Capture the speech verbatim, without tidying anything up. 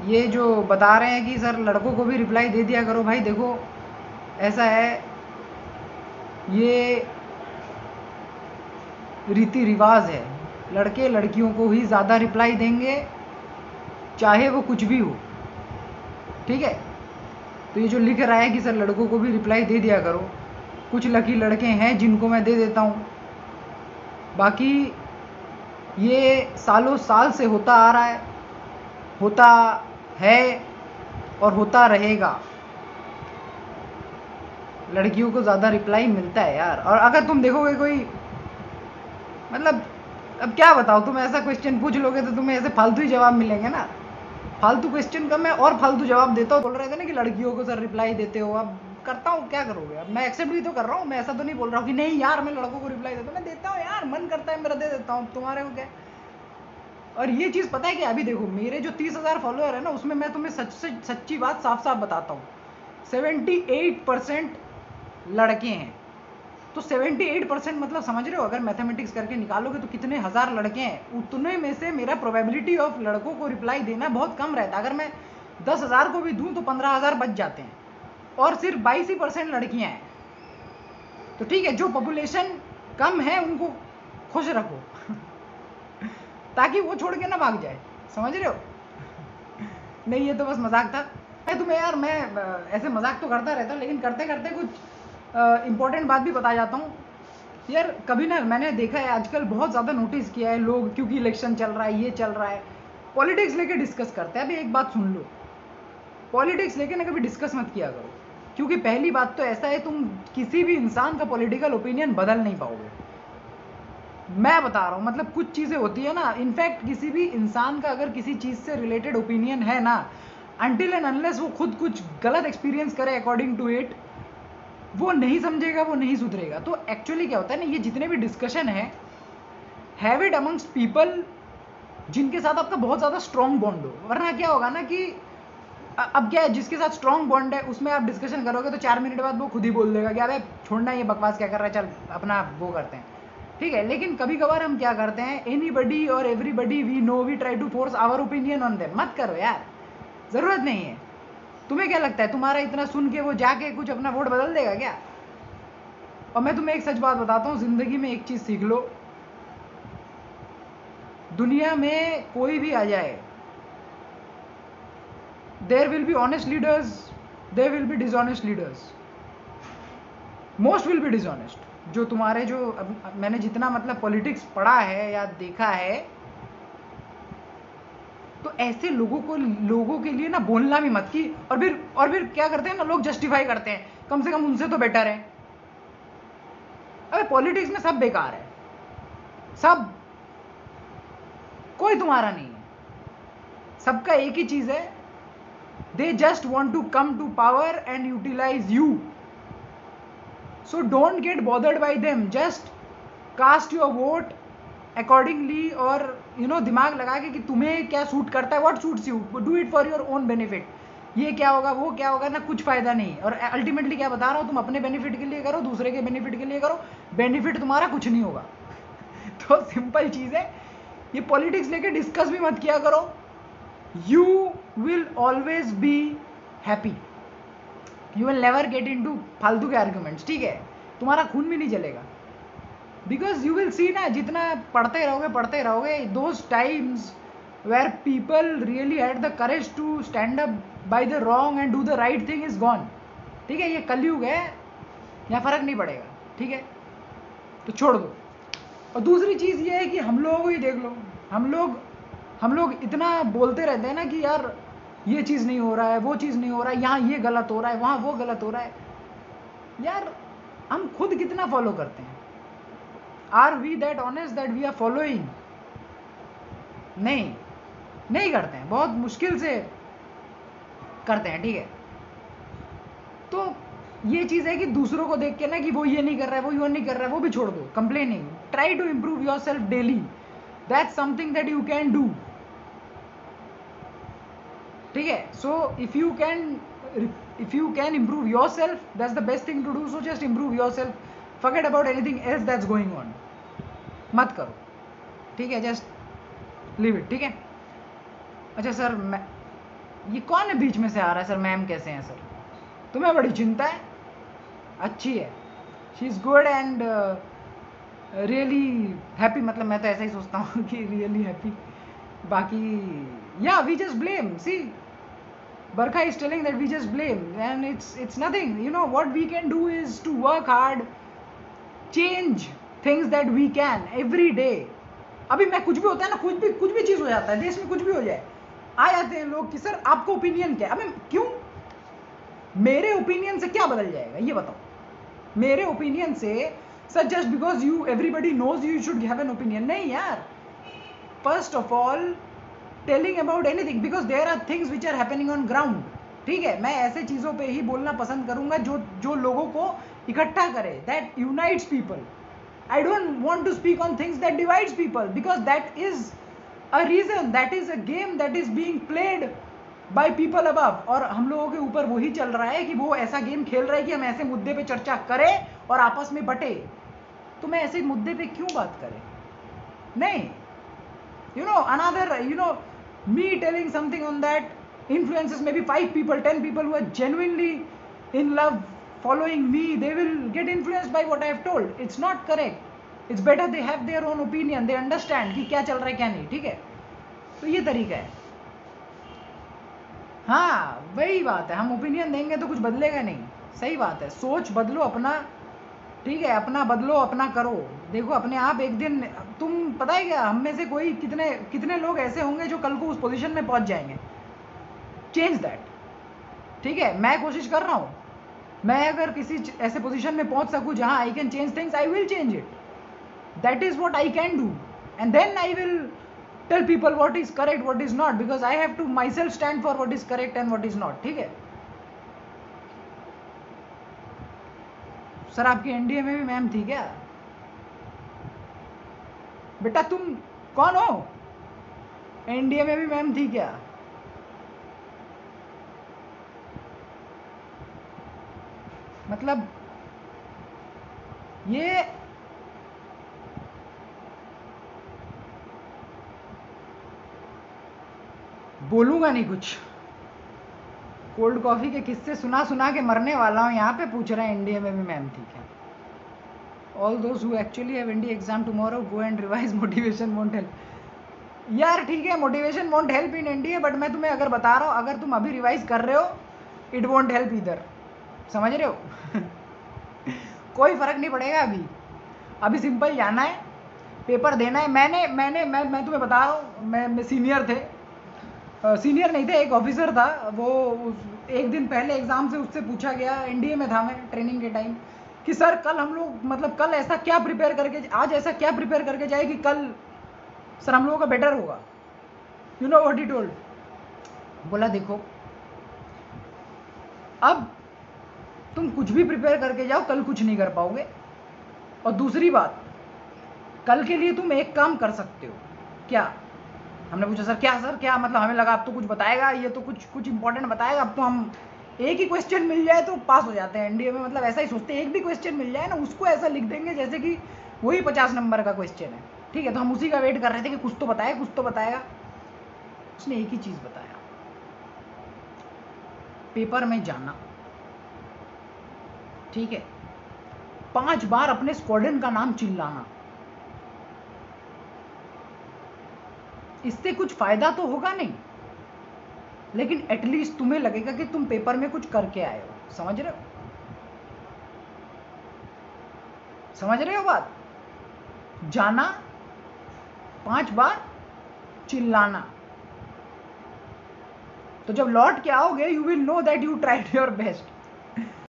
ये जो बता रहे हैं कि सर लड़कों को भी रिप्लाई दे दिया करो, भाई देखो ऐसा है, ये रीति रिवाज है, लड़के लड़कियों को ही ज़्यादा रिप्लाई देंगे चाहे वो कुछ भी हो, ठीक है। तो ये जो लिख रहा है कि सर लड़कों को भी रिप्लाई दे दिया करो, कुछ लकी लड़के हैं जिनको मैं दे देता हूँ, बाकी ये सालों साल से होता आ रहा है, होता है और होता रहेगा। लड़कियों को ज़्यादा रिप्लाई मिलता है यार। और अगर तुम देखोगे कोई, मतलब अब क्या बताओ, तुम ऐसा क्वेश्चन पूछ लोगे तो तुम्हें ऐसे फालतू ही जवाब मिलेंगे ना। फालतू क्वेश्चन का मैं और फालतू जवाब देता हूँ। बोल रहे थे ना कि लड़कियों को सर रिप्लाई देते हो, अब करता हूँ, क्या करोगे। अब मैं एक्सेप्ट भी तो कर रहा हूँ, मैं ऐसा तो नहीं बोल रहा हूँ कि नहीं यार मैं लड़कों को रिप्लाई देता हूँ, मैं देता हूँ यार, मन करता है मेरा दे देता हूँ, तुम्हारे को क्या। और ये चीज़ पता है कि अभी देखो मेरे जो तीस हज़ार फॉलोअर है ना, उसमें मैं तुम्हें सच से सच्ची बात साफ साफ बताता हूँ, सेवेंटी एट परसेंट लड़के हैं। तो अठहत्तर परसेंट मतलब समझ रहे हो, अगर मैथमेटिक्स करके निकालोगे तो कितने हज़ार लड़के हैं, उतने में से मेरा प्रोबेबिलिटी ऑफ लड़कों को रिप्लाई देना बहुत कम रहता है। अगर मैं दस हज़ार को भी दूं तो पंद्रह हज़ार बच जाते हैं, और सिर्फ बाईस ही परसेंट लड़कियां हैं। तो ठीक है, जो पॉपुलेशन कम है उनको खुश रखो ताकि वो छोड़ के ना भाग जाए, समझ रहे हो। नहीं, ये तो बस मजाक था। मैं तुम्हें यार, मैं ऐसे मजाक तो करता रहता, लेकिन करते करते कुछ इंपॉर्टेंट बात भी बता जाता हूँ यार। कभी ना मैंने देखा है आजकल बहुत ज़्यादा नोटिस किया है, लोग क्योंकि इलेक्शन चल रहा है, ये चल रहा है, पॉलिटिक्स लेके डिस्कस करते हैं। अभी एक बात सुन लो, पॉलिटिक्स लेके ना कभी डिस्कस मत किया करो, क्योंकि पहली बात तो ऐसा है, तुम किसी भी इंसान का पॉलिटिकल ओपिनियन बदल नहीं पाओगे। मैं बता रहा हूँ, मतलब कुछ चीज़ें होती है ना, इनफैक्ट किसी भी इंसान का अगर किसी चीज़ से रिलेटेड ओपिनियन है ना, अनटिल एंड अनलेस वो खुद कुछ गलत एक्सपीरियंस करे अकॉर्डिंग टू इट, वो नहीं समझेगा, वो नहीं सुधरेगा। तो एक्चुअली क्या होता है ना, ये जितने भी डिस्कशन है, हैव इट अमंग्स्ट पीपल जिनके साथ आपका बहुत ज़्यादा स्ट्रॉन्ग बॉन्ड हो। वरना क्या होगा ना कि अब क्या है, जिसके साथ स्ट्रॉन्ग बॉन्ड है उसमें आप डिस्कशन करोगे तो चार मिनट बाद वो खुद ही बोल देगा कि अबे छोड़ना, ये बकवास क्या कर रहा है, चल अपना वो करते हैं, ठीक है। लेकिन कभी कभार हम क्या करते हैं, एनीबडी और everybody we know, we try to force our opinion on them. मत करो यार, ज़रूरत नहीं है। तुम्हें क्या लगता है तुम्हारा इतना सुन के वो जाके कुछ अपना वोट बदल देगा क्या। और मैं तुम्हें एक सच बात बताता हूँ, ज़िंदगी में एक चीज़ सीख लो, दुनिया में कोई भी आ जाए, there will be honest leaders, there will be dishonest leaders, most will be dishonest. जो तुम्हारे जो अब मैंने जितना मतलब पॉलिटिक्स पढ़ा है या देखा है, तो ऐसे लोगों को, लोगों के लिए ना बोलना भी मत की। और फिर और फिर क्या करते हैं ना लोग, जस्टिफाई करते हैं, कम से कम उनसे तो बेटर है। अबे पॉलिटिक्स में सब बेकार है, सब, कोई तुम्हारा नहीं है, सबका एक ही चीज है, they just want to come to power and utilize you. So don't get bothered by them, just cast your vote accordingly, और यू नो दिमाग लगा के कि तुम्हें क्या सूट करता है, what suits you, do it for your own benefit. ये क्या होगा, वो क्या होगा ना, कुछ फायदा नहीं। और अल्टीमेटली क्या बता रहा हूँ, तुम अपने बेनिफिट के लिए करो, दूसरे के बेनिफिट के लिए करो, बेनिफिट तुम्हारा कुछ नहीं होगा। तो सिंपल चीज़ है, ये पॉलिटिक्स लेके डिस्कस भी मत किया करो। You will always be happy, you will never get into फालतू के आर्ग्यूमेंट्स, ठीक है। तुम्हारा खून भी नहीं जलेगा, बिकॉज यू विल सी ना, जितना पढ़ते रहोगे पढ़ते रहोगे, those times where people really had the courage to stand up by the wrong and do the right thing is gone, ठीक है। ये कलयुग है, यहाँ फर्क नहीं पड़ेगा, ठीक है, तो छोड़ दो। और दूसरी चीज़ ये है कि हम लोगों को ही देख लो, हम लोग हम लोग इतना बोलते रहते हैं ना कि यार ये चीज़ नहीं हो रहा है, वो चीज़ नहीं हो रहा है, यहाँ ये गलत हो रहा है, वहाँ वो गलत हो रहा है। यार हम खुद कितना फॉलो करते हैं, are we that honest that we are following. नहीं, नहीं करते हैं, बहुत मुश्किल से करते हैं, ठीक है। तो ये चीज़ है कि दूसरों को देख के ना कि वो ये नहीं कर रहा है, वो ये नहीं कर रहा है, वो भी छोड़ दो complaining, try to improve yourself daily, that's something that you can do, ठीक है। So if you can if you can improve yourself, that's the best thing to do, so just improve yourself, forget about anything else that's going on, मत करो, ठीक है, just leave it, ठीक है। अच्छा sir, मैं ये कौन है बीच में से आ रहा है? सर मैम कैसे हैं सर? तुम्हें बड़ी चिंता है? अच्छी है, she is good and really happy, मतलब मैं तो ऐसा ही सोचता हूँ कि रियली हैप्पी। बाकी या we just blame, see Barkha is telling that we just blame and it's it's nothing. You know what we can do is to work hard, change things that we can every day. अभी मैं कुछ भी होता है ना, कुछ भी कुछ भी चीज़ हो जाता है देश में, कुछ भी हो जाए, आ जाते हैं लोग कि सर आपको ओपिनियन क्या है? अबे क्यों? मेरे ओपिनियन से क्या बदल जाएगा ये बताओ? मेरे ओपिनियन से sir just because you everybody knows you should have an opinion? नहीं यार, first of all telling about anything because there are things which are happening on ground. ठीक है, मैं ऐसे चीज़ों पे ही बोलना पसंद करूंगा जो जो लोगों को इकट्ठा करे, that unites people. I don't want to speak on things that divides people because that is a reason, that is a game that is being played by people above. और हम लोगों के ऊपर वही चल रहा है कि वो ऐसा गेम खेल रहा है कि हम ऐसे मुद्दे पे चर्चा करें और आपस में बटे। तो मैं ऐसे मुद्दे पे क्यों बात करें? नहीं, you know, another, you know, me telling something on that influences maybe five people, ten people who are genuinely in love following me, they will get influenced by what I have told. It's not correct. It's better they have their own opinion, they understand कि क्या चल रहा है क्या नहीं। ठीक है, तो ये तरीका है। हाँ वही बात है, हम ओपिनियन देंगे तो कुछ बदलेगा नहीं। सही बात है, सोच बदलो अपना। ठीक है, अपना बदलो, अपना करो। देखो अपने आप एक दिन, तुम पता है क्या, हम में से कोई कितने कितने लोग ऐसे होंगे जो कल को उस पोजीशन में पहुंच जाएंगे। Change that. ठीक है, मैं कोशिश कर रहा हूँ, मैं अगर किसी ऐसे पोजीशन में पहुंच सकूँ जहाँ I can change things, I will change it. That is what I can do and then I will tell people what is correct what is not, because I have to myself stand for what is correct and what is not. ठीक है sir, आपकी NDA में भी ma'am थी क्या? बेटा तुम कौन हो? एनडीए में भी मैम थी क्या? मतलब ये बोलूंगा नहीं कुछ। कोल्ड कॉफी के किस्से सुना सुना के मरने वाला हूँ। यहाँ पे पूछ रहे हैं एनडीए में भी मैम थी क्या? All those who actually have NDA exam tomorrow go and revise, motivation won't help. यार ठीक है, motivation won't help in NDA, but मैं तुम्हें अगर बता रहा हूँ, अगर तुम अभी रिवाइज कर रहे हो, इट वोंट हेल्प इधर। समझ रहे हो? कोई फर्क नहीं पड़ेगा। अभी अभी सिंपल जाना है, पेपर देना है। मैंने मैंने मैं मैं तुम्हें बता रहा हूँ, मैं, मैं सीनियर थे, सीनियर नहीं थे, एक ऑफिसर था वो। उस एक दिन पहले एग्जाम से उससे पूछा गया, एनडीए में था मैं ट्रेनिंग के टाइम, कि सर कल हम लोग, मतलब कल ऐसा क्या प्रिपेयर करके, आज ऐसा क्या प्रिपेयर करके जाए कि कल सर हम लोगों का बेटर होगा। You know what he told? बोला देखो, अब तुम कुछ भी प्रिपेयर करके जाओ, कल कुछ नहीं कर पाओगे। और दूसरी बात, कल के लिए तुम एक काम कर सकते हो। क्या? हमने पूछा सर क्या? सर क्या मतलब? हमें लगा अब तो कुछ बताएगा, ये तो कुछ कुछ इंपॉर्टेंट बताएगा। अब तो हम एक ही क्वेश्चन मिल जाए तो पास हो जाते हैं एनडीए में, मतलब ऐसा ही सोचते हैं, एक भी क्वेश्चन मिल जाए ना, उसको ऐसा लिख देंगे जैसे कि वही पचास नंबर का क्वेश्चन है। ठीक है, तो हम उसी का वेट कर रहे थे कि कुछ तो बताएगा, कुछ तो बताएगा। उसने एक ही चीज बताया, पेपर में जाना। ठीक है, पांच बार अपने स्क्वाड्रन का नाम चिल्लाना। इससे कुछ फायदा तो होगा नहीं, लेकिन एटलीस्ट तुम्हें लगेगा कि तुम पेपर में कुछ करके आए हो। समझ रहे हो? समझ रहे हो बात? जाना, पांच बार चिल्लाना, तो जब लौट के आओगे you will know that you tried your best.